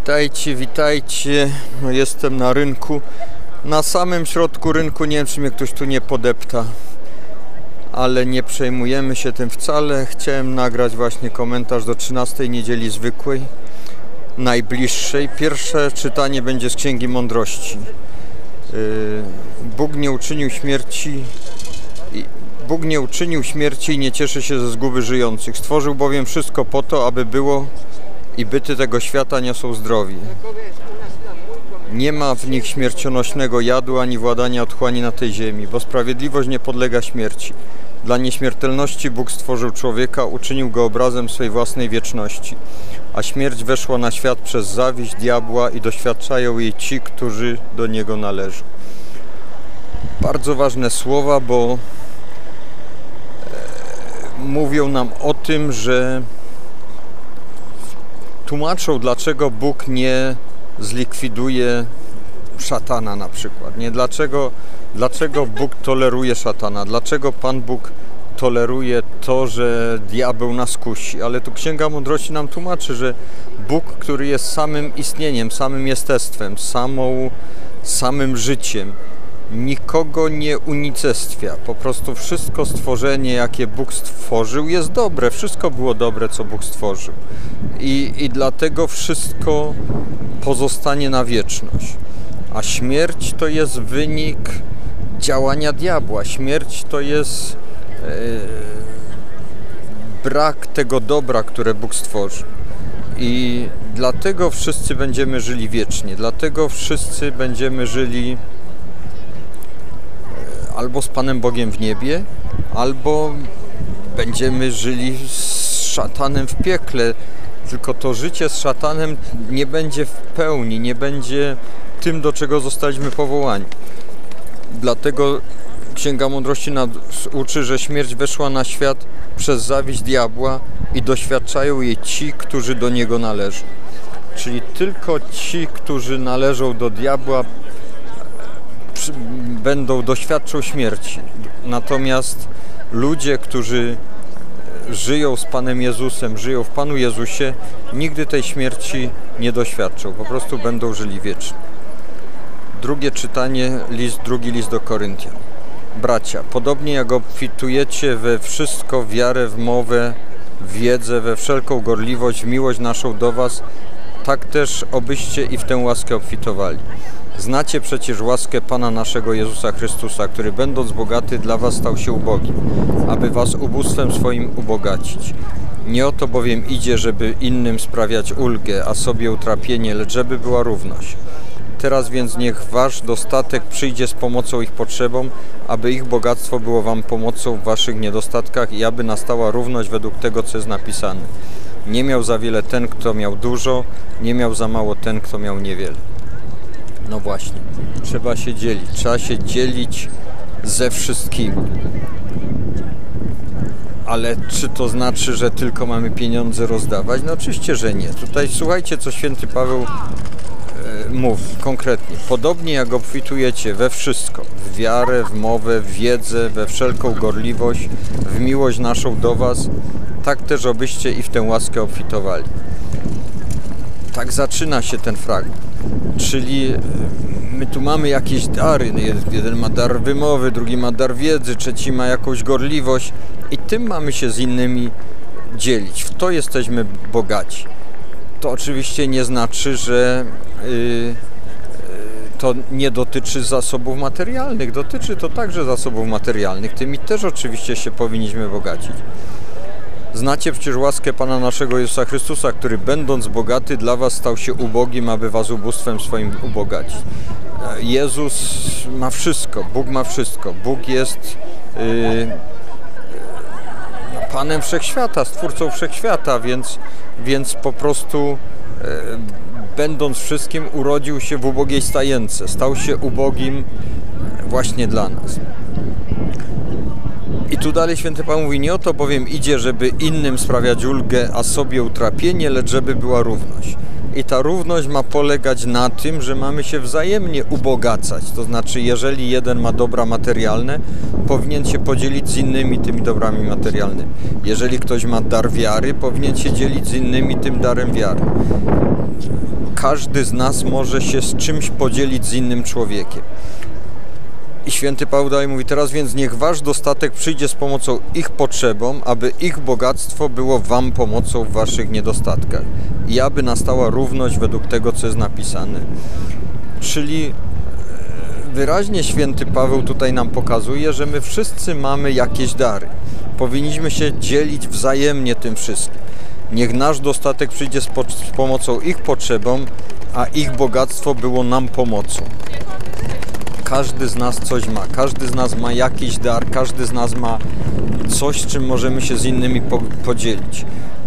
Witajcie, witajcie. No, jestem na rynku. Na samym środku rynku. Nie wiem, czy mnie ktoś tu nie podepta, ale nie przejmujemy się tym wcale. Chciałem nagrać właśnie komentarz do 13 niedzieli zwykłej, najbliższej. Pierwsze czytanie będzie z Księgi Mądrości. Bóg nie uczynił śmierci i nie cieszy się ze zguby żyjących. Stworzył bowiem wszystko po to, aby było i byty tego świata niosą zdrowie. Nie ma w nich śmiercionośnego jadu, ani władania otchłani na tej ziemi, bo sprawiedliwość nie podlega śmierci. Dla nieśmiertelności Bóg stworzył człowieka, uczynił go obrazem swej własnej wieczności. A śmierć weszła na świat przez zawiść diabła i doświadczają jej ci, którzy do niego należą. Bardzo ważne słowa, bo mówią nam o tym, że tłumaczą, dlaczego Bóg nie zlikwiduje szatana na przykład. Nie? Dlaczego Bóg toleruje szatana? Dlaczego Pan Bóg toleruje to, że diabeł nas kusi? Ale tu Księga Mądrości nam tłumaczy, że Bóg, który jest samym istnieniem, samym jestestwem, samym życiem, nikogo nie unicestwia. Po prostu wszystko stworzenie, jakie Bóg stworzył, jest dobre. Wszystko było dobre, co Bóg stworzył. I dlatego wszystko pozostanie na wieczność. A śmierć to jest wynik działania diabła. Śmierć to jest brak tego dobra, które Bóg stworzył. I dlatego wszyscy będziemy żyli wiecznie. Dlatego wszyscy będziemy żyli albo z Panem Bogiem w niebie, albo będziemy żyli z szatanem w piekle. Tylko to życie z szatanem nie będzie w pełni, nie będzie tym, do czego zostaliśmy powołani. Dlatego Księga Mądrości nas uczy, że śmierć weszła na świat przez zawiść diabła i doświadczają jej ci, którzy do niego należą. Czyli tylko ci, którzy należą do diabła, doświadczą śmierci. Natomiast ludzie, którzy żyją z Panem Jezusem, żyją w Panu Jezusie, nigdy tej śmierci nie doświadczą. Po prostu będą żyli wiecznie. Drugie czytanie, drugi list do Koryntian. Bracia, podobnie jak obfitujecie we wszystko, wiarę, w mowę, w wiedzę, we wszelką gorliwość, w miłość naszą do was, tak też obyście i w tę łaskę obfitowali. Znacie przecież łaskę Pana naszego Jezusa Chrystusa, który będąc bogaty dla was stał się ubogim, aby was ubóstwem swoim ubogacić. Nie o to bowiem idzie, żeby innym sprawiać ulgę, a sobie utrapienie, lecz żeby była równość. Teraz więc niech wasz dostatek przyjdzie z pomocą ich potrzebom, aby ich bogactwo było wam pomocą w waszych niedostatkach i aby nastała równość według tego, co jest napisane. Nie miał za wiele ten, kto miał dużo, nie miał za mało ten, kto miał niewiele. No właśnie, trzeba się dzielić. Trzeba się dzielić ze wszystkimi. Ale czy to znaczy, że tylko mamy pieniądze rozdawać? No oczywiście, że nie. Tutaj słuchajcie, co święty Paweł mówi konkretnie. Podobnie jak obfitujecie we wszystko, w wiarę, w mowę, w wiedzę, we wszelką gorliwość, w miłość naszą do was, tak też obyście i w tę łaskę obfitowali. Tak zaczyna się ten fragment. Czyli my tu mamy jakieś dary. Jeden ma dar wymowy, drugi ma dar wiedzy, trzeci ma jakąś gorliwość i tym mamy się z innymi dzielić. W to jesteśmy bogaci. To oczywiście nie znaczy, że to nie dotyczy zasobów materialnych. Dotyczy to także zasobów materialnych. Tymi też oczywiście się powinniśmy bogacić. Znacie przecież łaskę Pana naszego Jezusa Chrystusa, który będąc bogaty dla was stał się ubogim, aby was ubóstwem swoim ubogacić. Jezus ma wszystko, Bóg ma wszystko. Bóg jest Panem Wszechświata, Stwórcą Wszechświata, więc po prostu będąc wszystkim urodził się w ubogiej stajence. Stał się ubogim właśnie dla nas. I tu dalej święty Paweł mówi, nie o to bowiem idzie, żeby innym sprawiać ulgę, a sobie utrapienie, lecz żeby była równość. I ta równość ma polegać na tym, że mamy się wzajemnie ubogacać. To znaczy, jeżeli jeden ma dobra materialne, powinien się podzielić z innymi tymi dobrami materialnymi. Jeżeli ktoś ma dar wiary, powinien się dzielić z innymi tym darem wiary. każdy z nas może się z czymś podzielić z innym człowiekiem. I święty Paweł dalej mówi, teraz więc niech wasz dostatek przyjdzie z pomocą ich potrzebom, aby ich bogactwo było wam pomocą w waszych niedostatkach i aby nastała równość według tego, co jest napisane. Czyli wyraźnie święty Paweł tutaj nam pokazuje, że my wszyscy mamy jakieś dary. Powinniśmy się dzielić wzajemnie tym wszystkim. Niech nasz dostatek przyjdzie z pomocą ich potrzebom, a ich bogactwo było nam pomocą. Każdy z nas coś ma, każdy z nas ma jakiś dar, każdy z nas ma coś, czym możemy się z innymi podzielić.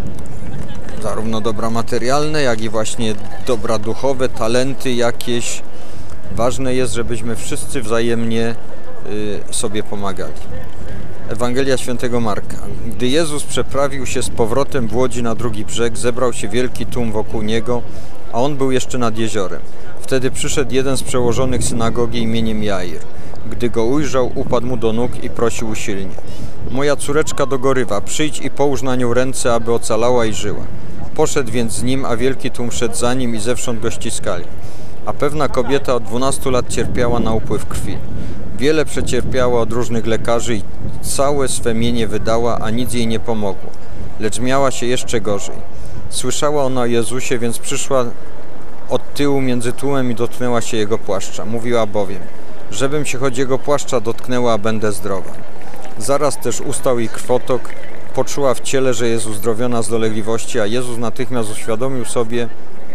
Zarówno dobra materialne, jak i właśnie dobra duchowe, talenty jakieś. Ważne jest, żebyśmy wszyscy wzajemnie sobie pomagali. Ewangelia Świętego Marka. Gdy Jezus przeprawił się z powrotem w łodzi na drugi brzeg, zebrał się wielki tłum wokół Niego, a On był jeszcze nad jeziorem. Wtedy przyszedł jeden z przełożonych synagogi imieniem Jair. Gdy go ujrzał, upadł mu do nóg i prosił usilnie. Moja córeczka dogorywa, przyjdź i połóż na nią ręce, aby ocalała i żyła. Poszedł więc z nim, a wielki tłum szedł za nim i zewsząd go ściskali. A pewna kobieta od 12 lat cierpiała na upływ krwi. Wiele przecierpiała od różnych lekarzy i całe swe mienie wydała, a nic jej nie pomogło. Lecz miała się jeszcze gorzej. Słyszała ona o Jezusie, więc przyszła od tyłu między tłumem i dotknęła się Jego płaszcza. Mówiła bowiem, żebym się choć Jego płaszcza dotknęła, a będę zdrowa. Zaraz też ustał jej krwotok, poczuła w ciele, że jest uzdrowiona z dolegliwości, a Jezus natychmiast uświadomił sobie,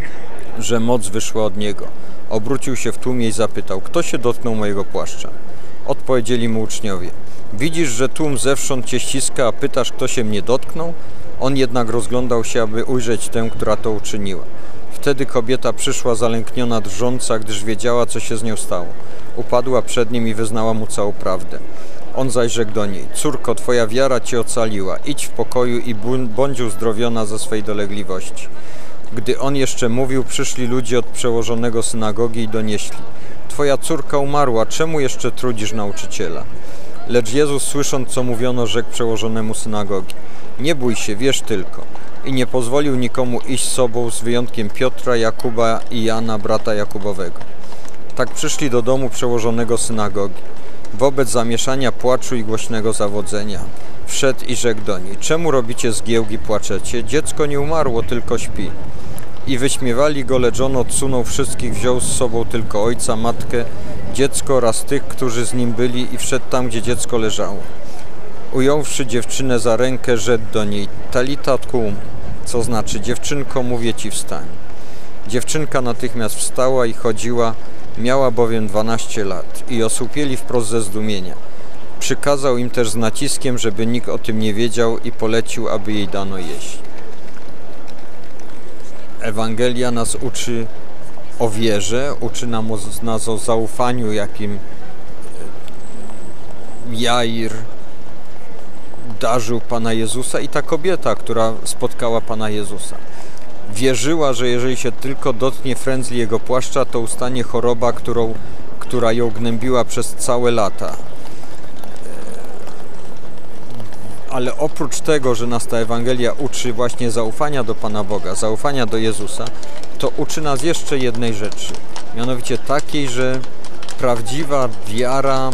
że moc wyszła od Niego. Obrócił się w tłumie i zapytał, kto się dotknął mojego płaszcza? Odpowiedzieli mu uczniowie, widzisz, że tłum zewsząd cię ściska, a pytasz, kto się mnie dotknął? On jednak rozglądał się, aby ujrzeć tę, która to uczyniła. Wtedy kobieta przyszła zalękniona, drżąca, gdyż wiedziała, co się z nią stało. Upadła przed nim i wyznała mu całą prawdę. On zaś rzekł do niej, córko, twoja wiara cię ocaliła, idź w pokoju i bądź uzdrowiona ze swej dolegliwości. Gdy on jeszcze mówił, przyszli ludzie od przełożonego synagogi i donieśli, twoja córka umarła, czemu jeszcze trudzisz nauczyciela? Lecz Jezus, słysząc, co mówiono, rzekł przełożonemu synagogi, nie bój się, wierz tylko. I nie pozwolił nikomu iść z sobą, z wyjątkiem Piotra, Jakuba i Jana, brata Jakubowego. Tak przyszli do domu przełożonego synagogi. Wobec zamieszania, płaczu i głośnego zawodzenia wszedł i rzekł do niej, czemu robicie zgiełki, płaczecie? Dziecko nie umarło, tylko śpi. I wyśmiewali go, lecz on odsunął wszystkich, wziął z sobą tylko ojca, matkę, dziecko oraz tych, którzy z nim byli i wszedł tam, gdzie dziecko leżało. Ująwszy dziewczynę za rękę, rzekł do niej, talita kum, co znaczy, dziewczynko, mówię ci, wstań. Dziewczynka natychmiast wstała i chodziła, miała bowiem 12 lat i osłupieli wprost ze zdumienia. Przykazał im też z naciskiem, żeby nikt o tym nie wiedział i polecił, aby jej dano jeść. Ewangelia nas uczy o wierze, uczy nas o zaufaniu, jakim Jair darzył Pana Jezusa i ta kobieta, która spotkała Pana Jezusa. Wierzyła, że jeżeli się tylko dotknie frędzli Jego płaszcza, to ustanie choroba, która ją gnębiła przez całe lata. Ale oprócz tego, że nas ta Ewangelia uczy właśnie zaufania do Pana Boga, zaufania do Jezusa, to uczy nas jeszcze jednej rzeczy. Mianowicie takiej, że prawdziwa wiara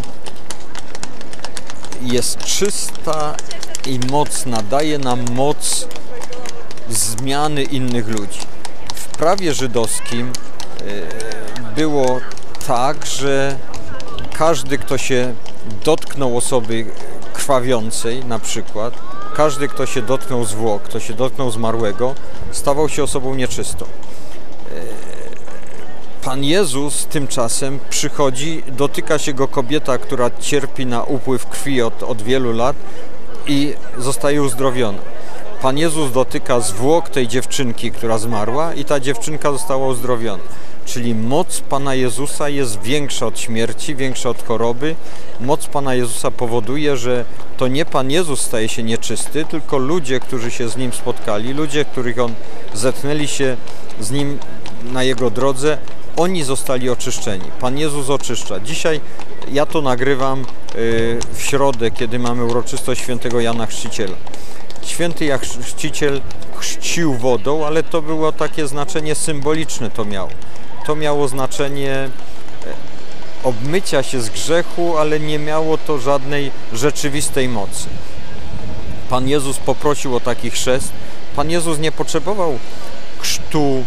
jest czysta i mocna, daje nam moc zmiany innych ludzi. W prawie żydowskim było tak, że każdy, kto się dotknął osoby krwawiącej na przykład, każdy, kto się dotknął zwłok, kto się dotknął zmarłego, stawał się osobą nieczystą. Pan Jezus tymczasem przychodzi, dotyka się go kobieta, która cierpi na upływ krwi od wielu lat i zostaje uzdrowiona. Pan Jezus dotyka zwłok tej dziewczynki, która zmarła i ta dziewczynka została uzdrowiona. Czyli moc Pana Jezusa jest większa od śmierci, większa od choroby. Moc Pana Jezusa powoduje, że to nie Pan Jezus staje się nieczysty, tylko ludzie, którzy się z Nim spotkali, ludzie, których On zetknęli się z Nim na Jego drodze, oni zostali oczyszczeni. Pan Jezus oczyszcza. Dzisiaj ja to nagrywam w środę, kiedy mamy uroczystość świętego Jana Chrzciciela. Święty Jan Chrzciciel chrzcił wodą, ale to było takie znaczenie symboliczne to miało. To miało znaczenie obmycia się z grzechu, ale nie miało to żadnej rzeczywistej mocy. Pan Jezus poprosił o taki chrzest. Pan Jezus nie potrzebował chrztu,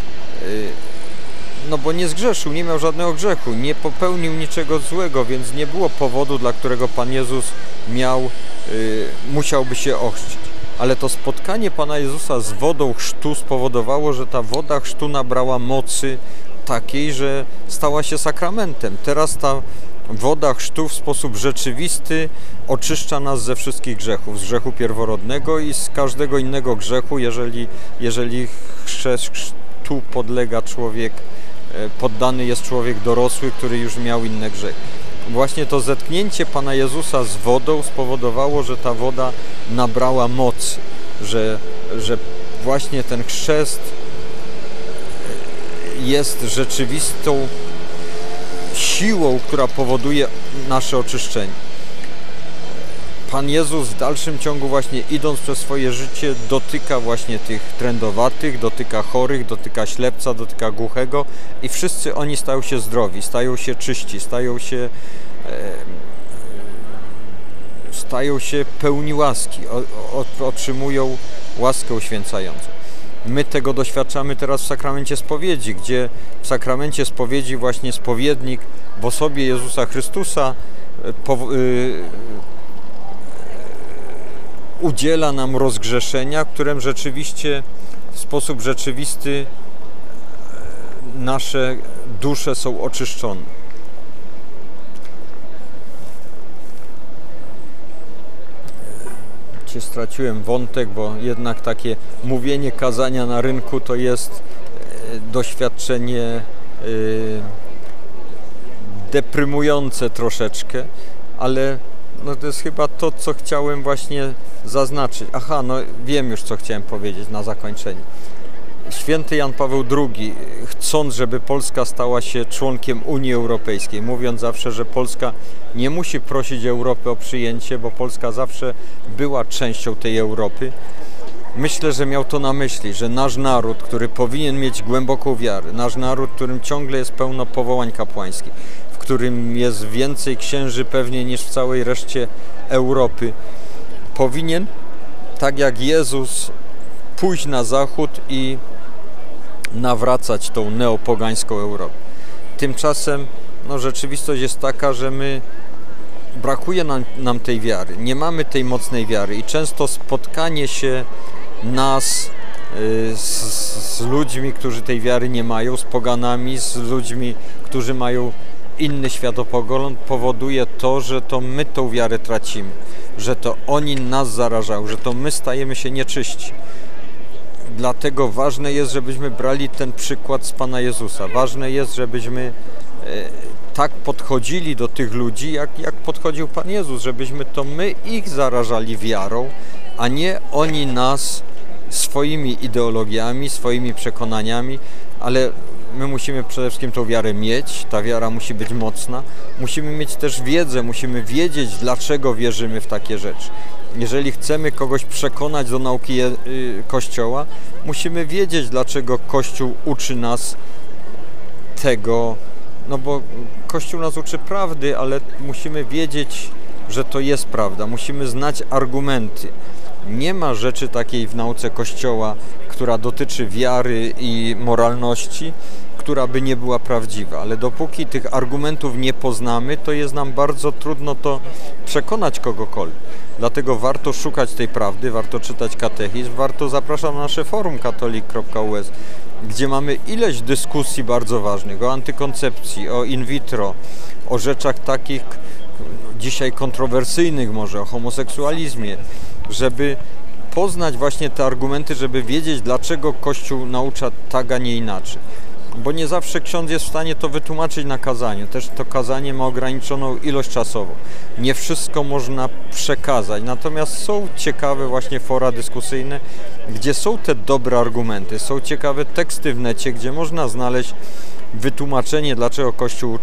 no bo nie zgrzeszył, nie miał żadnego grzechu, nie popełnił niczego złego, więc nie było powodu, dla którego Pan Jezus musiałby się ochrzcić. Ale to spotkanie Pana Jezusa z wodą chrztu spowodowało, że ta woda chrztu nabrała mocy takiej, że stała się sakramentem. Teraz ta woda chrztu w sposób rzeczywisty oczyszcza nas ze wszystkich grzechów, z grzechu pierworodnego i z każdego innego grzechu, jeżeli chrztu podlega człowiek, poddany jest człowiek dorosły, który już miał inne grzechy. Właśnie to zetknięcie Pana Jezusa z wodą spowodowało, że ta woda nabrała mocy, że właśnie ten chrzest jest rzeczywistą siłą, która powoduje nasze oczyszczenie. Pan Jezus w dalszym ciągu właśnie idąc przez swoje życie dotyka właśnie tych trędowatych, dotyka chorych, dotyka ślepca, dotyka głuchego i wszyscy oni stają się zdrowi, stają się czyści, stają się pełni łaski, otrzymują łaskę uświęcającą. My tego doświadczamy teraz w sakramencie spowiedzi, gdzie w sakramencie spowiedzi właśnie spowiednik w osobie Jezusa Chrystusa udziela nam rozgrzeszenia, którym rzeczywiście w sposób rzeczywisty nasze dusze są oczyszczone. Straciłem wątek, bo jednak takie mówienie kazania na rynku to jest doświadczenie deprymujące troszeczkę, ale no to jest chyba to, co chciałem właśnie zaznaczyć. Aha, no wiem już, co chciałem powiedzieć na zakończenie. Święty Jan Paweł II, chcąc, żeby Polska stała się członkiem Unii Europejskiej, mówiąc zawsze, że Polska nie musi prosić Europy o przyjęcie, bo Polska zawsze była częścią tej Europy, myślę, że miał to na myśli, że nasz naród, który powinien mieć głęboką wiarę, nasz naród, w którym ciągle jest pełno powołań kapłańskich, w którym jest więcej księży pewnie niż w całej reszcie Europy, powinien, tak jak Jezus, pójść na zachód i nawracać tą neopogańską Europę. Tymczasem no, rzeczywistość jest taka, że brakuje nam tej wiary, nie mamy tej mocnej wiary i często spotkanie się nas z ludźmi, którzy tej wiary nie mają, z poganami, z ludźmi, którzy mają inny światopogląd, powoduje to, że to my tą wiarę tracimy, że to oni nas zarażają, że to my stajemy się nieczyści. Dlatego ważne jest, żebyśmy brali ten przykład z Pana Jezusa. Ważne jest, żebyśmy tak podchodzili do tych ludzi, jak podchodził Pan Jezus, żebyśmy to my ich zarażali wiarą, a nie oni nas swoimi ideologiami, swoimi przekonaniami, ale my musimy przede wszystkim tą wiarę mieć, ta wiara musi być mocna, musimy mieć też wiedzę, musimy wiedzieć, dlaczego wierzymy w takie rzeczy. Jeżeli chcemy kogoś przekonać do nauki Kościoła, musimy wiedzieć, dlaczego Kościół uczy nas tego, no bo Kościół nas uczy prawdy, ale musimy wiedzieć, że to jest prawda, musimy znać argumenty. Nie ma rzeczy takiej w nauce Kościoła, która dotyczy wiary i moralności, która by nie była prawdziwa, ale dopóki tych argumentów nie poznamy, to jest nam bardzo trudno to przekonać kogokolwiek. Dlatego warto szukać tej prawdy, warto czytać katechizm, zapraszam na nasze forum katolik.us, gdzie mamy ileś dyskusji bardzo ważnych o antykoncepcji, o in vitro, o rzeczach takich dzisiaj kontrowersyjnych może, o homoseksualizmie, żeby poznać właśnie te argumenty, żeby wiedzieć, dlaczego Kościół naucza tak, a nie inaczej. Bo nie zawsze ksiądz jest w stanie to wytłumaczyć na kazaniu. Też to kazanie ma ograniczoną ilość czasową. Nie wszystko można przekazać. Natomiast są ciekawe właśnie fora dyskusyjne, gdzie są te dobre argumenty. Są ciekawe teksty w necie, gdzie można znaleźć wytłumaczenie, dlaczego Kościół uczy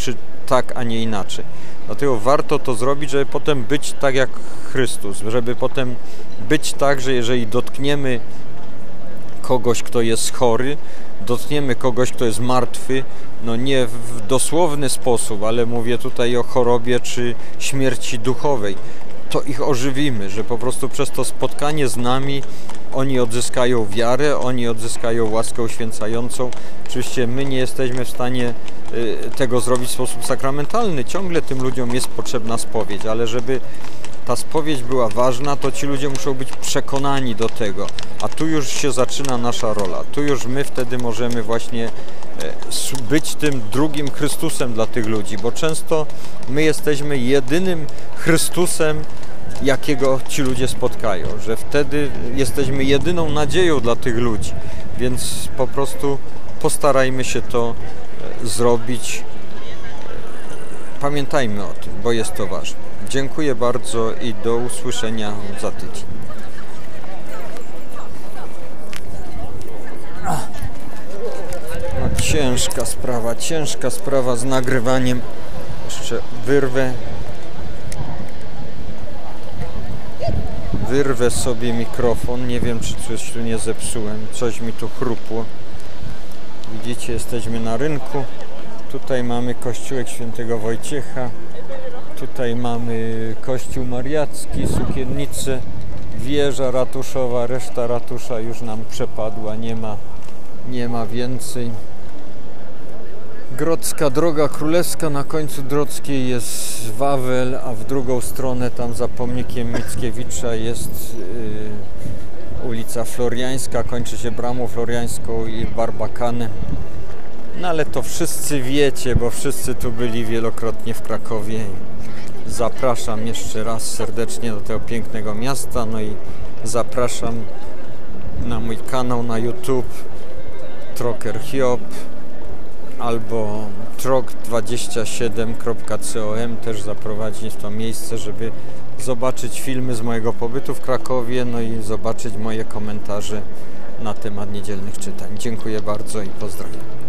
tak, a nie inaczej. Dlatego warto to zrobić, żeby potem być tak jak Chrystus, żeby potem być tak, że jeżeli dotkniemy kogoś, kto jest chory, dotkniemy kogoś, kto jest martwy, no nie w dosłowny sposób, ale mówię tutaj o chorobie czy śmierci duchowej, to ich ożywimy, że po prostu przez to spotkanie z nami oni odzyskają wiarę, oni odzyskają łaskę uświęcającą. Oczywiście my nie jesteśmy w stanie tego zrobić w sposób sakramentalny. Ciągle tym ludziom jest potrzebna spowiedź, ale żeby ta spowiedź była ważna, to ci ludzie muszą być przekonani do tego. A tu już się zaczyna nasza rola. Tu już my wtedy możemy właśnie być tym drugim Chrystusem dla tych ludzi, bo często my jesteśmy jedynym Chrystusem, jakiego ci ludzie spotkają, że wtedy jesteśmy jedyną nadzieją dla tych ludzi, więc po prostu postarajmy się to zrobić. Pamiętajmy o tym, bo jest to ważne. Dziękuję bardzo i do usłyszenia za tydzień. No, ciężka sprawa z nagrywaniem. Jeszcze wyrwę sobie mikrofon, nie wiem czy coś tu nie zepsułem, coś mi tu chrupło. Widzicie, jesteśmy na rynku, tutaj mamy kościółek Świętego Wojciecha, tutaj mamy kościół mariacki, sukiennice, wieża ratuszowa, reszta ratusza już nam przepadła, nie ma więcej. Grodzka Droga Królewska, na końcu Grodzkiej jest Wawel, a w drugą stronę tam za pomnikiem Mickiewicza jest ulica Floriańska, kończy się Bramą Floriańską i Barbakanem. No ale to wszyscy wiecie, bo wszyscy tu byli wielokrotnie w Krakowie. Zapraszam jeszcze raz serdecznie do tego pięknego miasta, no i zapraszam na mój kanał na YouTube Trocker Hiob albo trok27.com, też zaprowadzi w to miejsce, żeby zobaczyć filmy z mojego pobytu w Krakowie, no i zobaczyć moje komentarze na temat niedzielnych czytań. Dziękuję bardzo i pozdrawiam.